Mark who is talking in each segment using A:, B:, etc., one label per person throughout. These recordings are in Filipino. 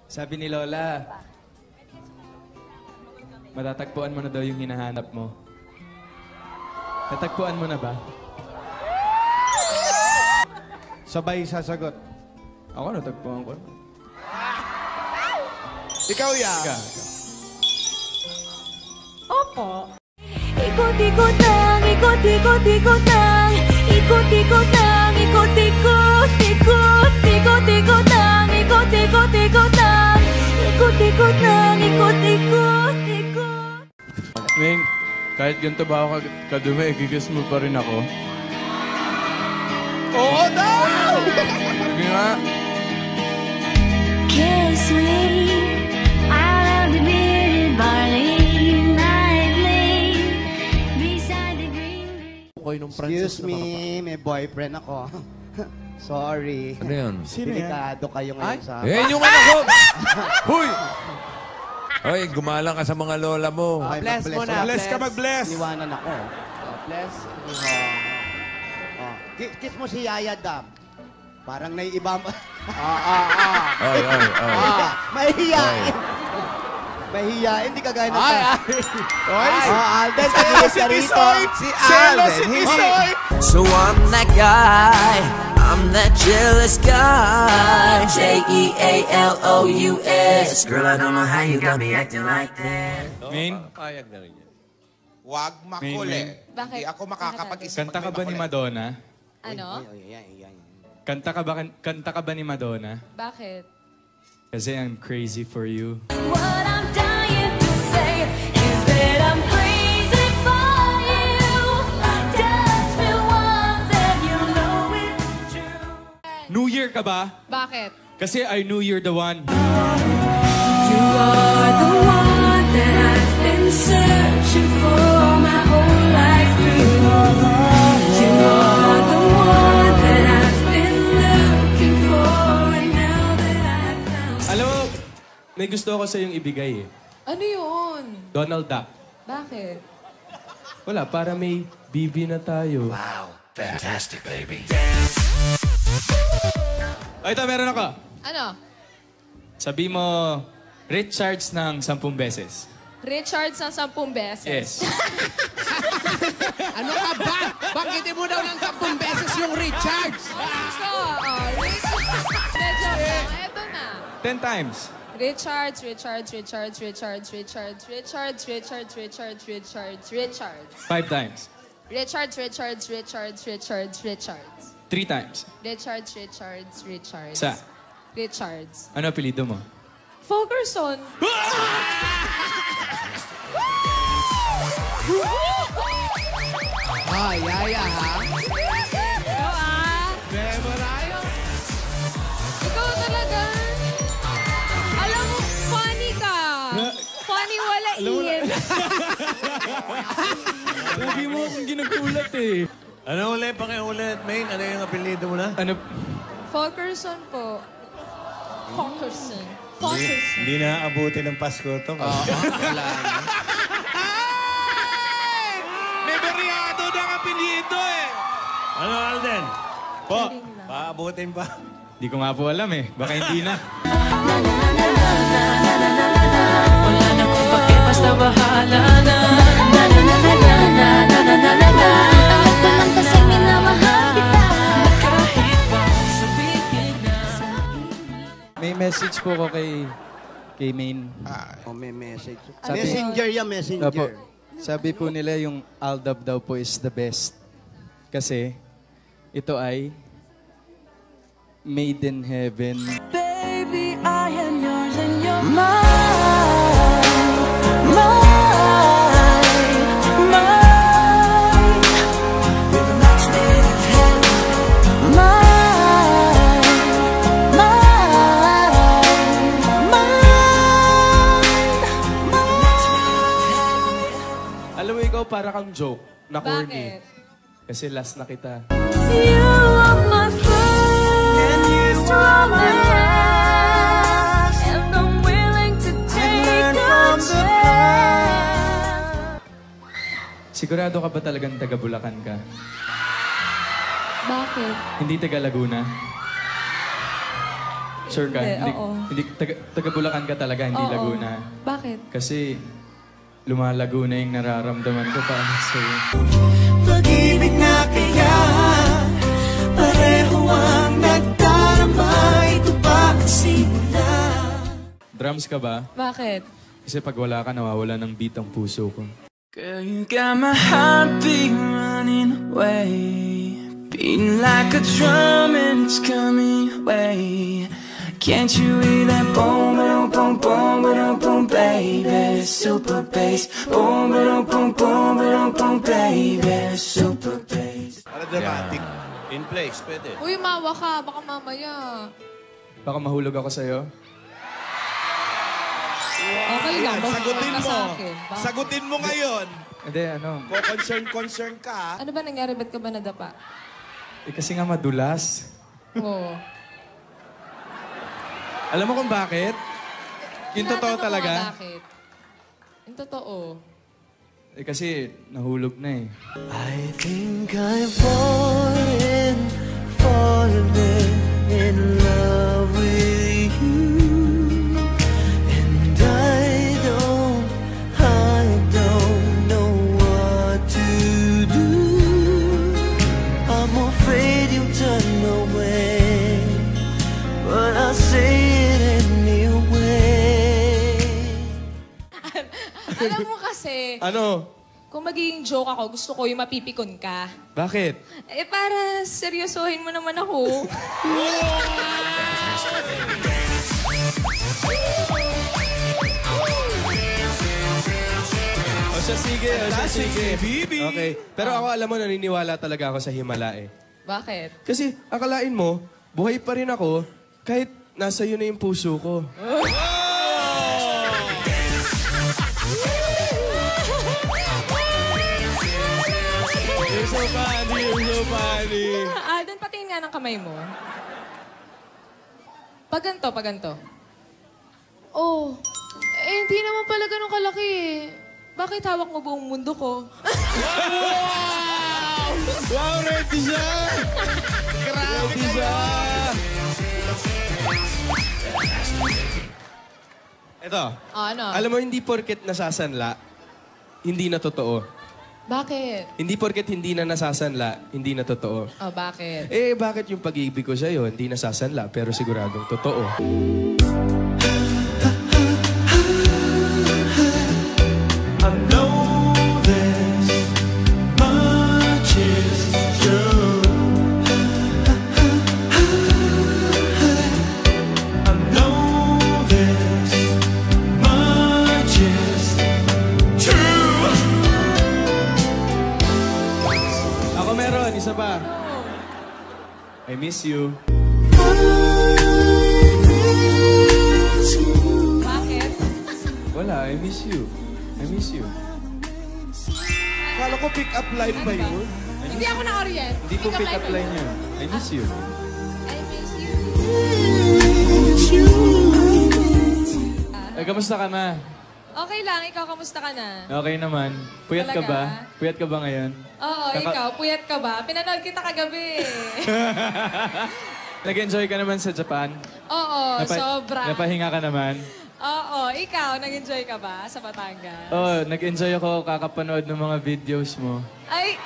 A: Sabi ni Lola, matatagpuan mo na daw yung hinahanap mo. Natagpuan mo na ba?
B: Sabay sasagot.
A: Ako natagpuan ko.
B: Ikaw, ya.
A: Ika.
C: Opo. Ikot-ikot lang, ikot-ikot-ikot lang. Ikot-ikot lang, ikot-ikot, ikot. Ikot-ikot lang, ikot-ikot-ikot lang. Ikot-ikot lang, ikot-ikot, ikot.
A: Ming, kahit ganito ba ako kadumi, gigas mo pa rin ako.
B: Oo daw!
A: Sige nga.
C: Kiss me, I love the bearded barley nightly beside the green.
D: Excuse me, may boyfriend ako. Sorry.
E: Ano yun?
D: Delikado kayo ngayon sa...
E: Eh, yung anak ko! Huy! Hoy, gumalang ka sa mga lola mo.
D: Okay,
B: Bless mo na. Bless ka mag-bless.
D: Iwanan ako. Bless. Kiss mo si Yaya Dam. Parang naiiba mo.
E: Ay.
D: Mahihiyain. Mahihiyain, hindi kagaya ng... Alden,
B: Selo
D: tumingin
B: si
D: ka rito.
B: Tisoy! Selo si Tisoy!
F: So I'm that guy, I'm that jealous guy. J-E-A-L-O-U-S. Girl, I don't know how you got me acting like that.
A: Main,
E: Payag na rin yan.
B: Huwag makuli.
G: Bakit?
B: Hindi ako makakapag-isip.
A: kanta ka ba ni Madonna?
G: Ano?
A: Kanta ka ba ni Madonna?
G: Bakit?
A: Kasi I'm crazy for you.
C: What I'm dying to say is that I'm crazy for you. Touch me once and you know it's true.
A: New Year ka ba?
G: Bakit?
A: Kasi I knew you're the one.
C: You are the one that I've been searching for my whole life through. You are the one that I've been looking for, and now that I've found.
A: Alam mo, may gusto ako sa iyong ibigay eh.
G: Ano yun?
A: Donald Duck.
G: Bakit?
A: Wala, para may bibi na tayo. O ito, meron ako.
G: Ano?
A: Sabi mo, recharge ng 10 beses.
G: Recharge ng 10 beses.
A: Yes.
H: Ano ka ba? Banggitin mo daw ng 10 beses yung recharge.
G: So, medyo lang. Eto na.
A: 10 times.
G: Recharge, recharge, recharge, recharge, recharge, recharge, recharge, recharge, recharge, recharge.
A: 5 times.
G: Recharge, recharge, recharge, recharge, recharge.
A: 3 times.
G: Recharge, recharge, recharge.
A: Sa?
G: Recharge.
A: Ano apelido mo?
G: Fulkerson.
H: Yaya ha?
G: Ikaw Ikaw talaga. Alam mo, funny ka. Funny wala iyan.
A: Sabi mo akong ginagulat eh.
E: Ano ulit? Pakiulit, main. Ano yung apelido mo na?
A: Ano?
G: Fulkerson po. Fulkerson. Fulkerson.
E: Hindi na abuti ng Pasko to.
B: May beryado ng apelido eh.
E: Ano, Alden? Po, paabutin pa.
A: Hindi ko nga po alam eh. Baka hindi na.
F: Wala na kung bakit basta bahala na.
A: May message po ko kay Main.
D: May message.
A: Sabi-
D: Messenger yan,
A: Opo.
D: messenger.
A: Sabi po nila yung Aldab daw po is the best. Kasi ito ay made in heaven.
C: Baby, I am yours and you're mine. Mine. Mine. We're a match made in heaven. Mine. Mine. Mine.
A: Alam mo ikaw para kang joke na corny.
G: Bakit?
A: Kasi last na kita.
C: You are my friend, and you are my last, and I'm willing to take a chance.
A: Sigurado ka ba talagang taga Bulacan ka?
G: Bakit?
A: Hindi taga Laguna? Sure ka?
G: Hindi, oo.
A: Hindi, taga Bulacan ka talaga, hindi
G: Oo.
A: Laguna.
G: Bakit?
A: Kasi lumalago na yung nararamdaman ko para sa'yo.
F: Pag-ibig na kaya pareho ang nagdarama. Ito ba ang simula?
A: Drums ka ba?
G: Bakit?
A: Kasi pag wala ka, nawawala ng beat ang puso ko.
F: Girl, you got my heartbeat running away, beating like a drum and it's coming away. Can't you hear that boom, boom, boom, boom, boom, boom, baby? Super bass, boom, boom, boom, boom, boom, boom, baby. Super bass.
B: Para dramatic. In place, pwede.
G: Uy, mawa ka. Baka mamaya.
A: Baka mahulog ako sa'yo.
G: Okay lang.
B: Ayan, sagutin
G: ka
B: mo.
G: sa akin. Bakit?
B: Sagutin mo ngayon.
A: Hindi, ano.
B: Kung concern ka.
G: Ano ba nangyari? Ba't ka ba nadapa?
A: Kasi nga madulas.
G: Oo.
A: Alam mo kung bakit? Yung totoo
G: Tinatanong ko
A: talaga.
G: nga bakit. Yung totoo.
A: Kasi nahulog na eh.
F: I think I'm falling in love with you. And I don't know what to do. I'm afraid you'll turn away, but I'll say it anyway.
G: Alam mo kasi,
A: Ano?
G: kung magiging joke ako, gusto ko yung mapipikon ka.
A: Bakit?
G: Eh, para seryosohin mo naman ako.
I: O siya, sige. O siya, sige.
B: Bibi.
I: Okay. Pero ako, alam mo, naniniwala talaga ako sa himala eh.
G: Bakit?
I: Kasi akalain mo, buhay pa rin ako kahit nasa iyo na yung puso ko.
B: You're so funny, you're so funny.
G: Alden, patingin nga ng kamay mo. Pag ganito. Oh, hindi naman pala ganun kalaki eh. Bakit hawak mo buong mundo ko?
B: Wow, ready siya! Grabe siya!
I: Eto,
G: Ano?
I: alam mo, hindi porket nasasanla, hindi na totoo.
G: Bakit?
I: Hindi porket hindi na nasasanla, hindi na totoo.
G: Oh, bakit?
I: Eh, bakit yung pag-ibig ko sa'yo, hindi nasasanla, pero siguradong totoo?
F: I know this much is true. I know this much is true.
I: Ako meron, isa pa. I miss you.
G: Bakit?
A: Wala, I miss you. I miss you.
B: Kala ko pick-up line ba yun?
G: Hindi ako na-orient.
A: Hindi ko pick up line yun. I miss you.
G: I miss you.
A: Eh, kamusta ka na?
G: Okay lang, ikaw kamusta ka na?
A: Okay naman. Puyat ka ba?
G: Talaga?
A: Puyat ka ba ngayon?
G: Oo, ikaw, puyat ka ba? Pinanood kita kagabi.
A: Nag-enjoy ka naman sa Japan?
G: Oo, sobra.
A: Napahinga ka naman?
G: Oo, ikaw, nag-enjoy ka ba sa Batangas?
A: Oo, nag-enjoy ako kakapanood ng mga videos mo.
G: Ay!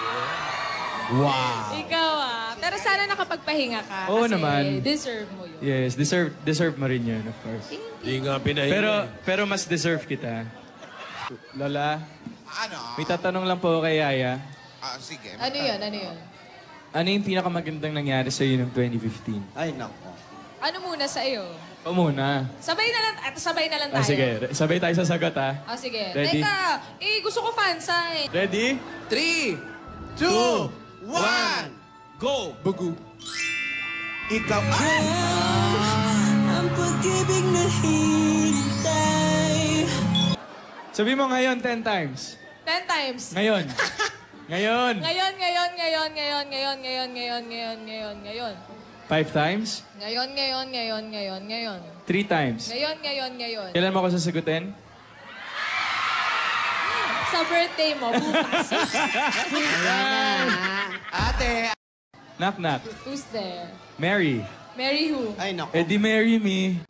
B: Wow!
G: Ikaw pero sana nakapagpahinga ka.
A: Oo
G: kasi
A: naman.
G: deserve mo yun.
A: Yes, deserve mo rin yun, of course.
B: Di nga pinahinga.
A: Pero mas deserve kita. Lola,
B: Ano?
A: may tatanong lang po kay Yaya.
B: Sige.
G: Ano yun?
A: Ano yung pinakamagandang nangyari sa'yo noong 2015?
D: Ay, nako.
G: Ano muna sa iyo?
A: O muna.
G: Sabay na lang tayo.
A: Sige, sabay tayo sa sagot, ha?
G: Sige.
A: Ready?
G: Teka, gusto ko fansign.
A: Ready?
B: 3, 2, 1, go! Bugu. Ikaw
F: Ang pag-ibig na hintay.
A: Sabi mo ngayon 10 times.
G: 10 times.
A: Ngayon. Ngayon.
G: Ngayon.
A: 5 times.
G: Ngayon.
A: 3 times.
G: Ngayon.
A: Kailan mo ako sasagutin?
G: Sa birthday mo, bukas.
D: Ate,
A: Knock knock.
G: Who's there?
A: Mary.
G: Marry who?
D: Ay, naku.
B: Eh di marry me.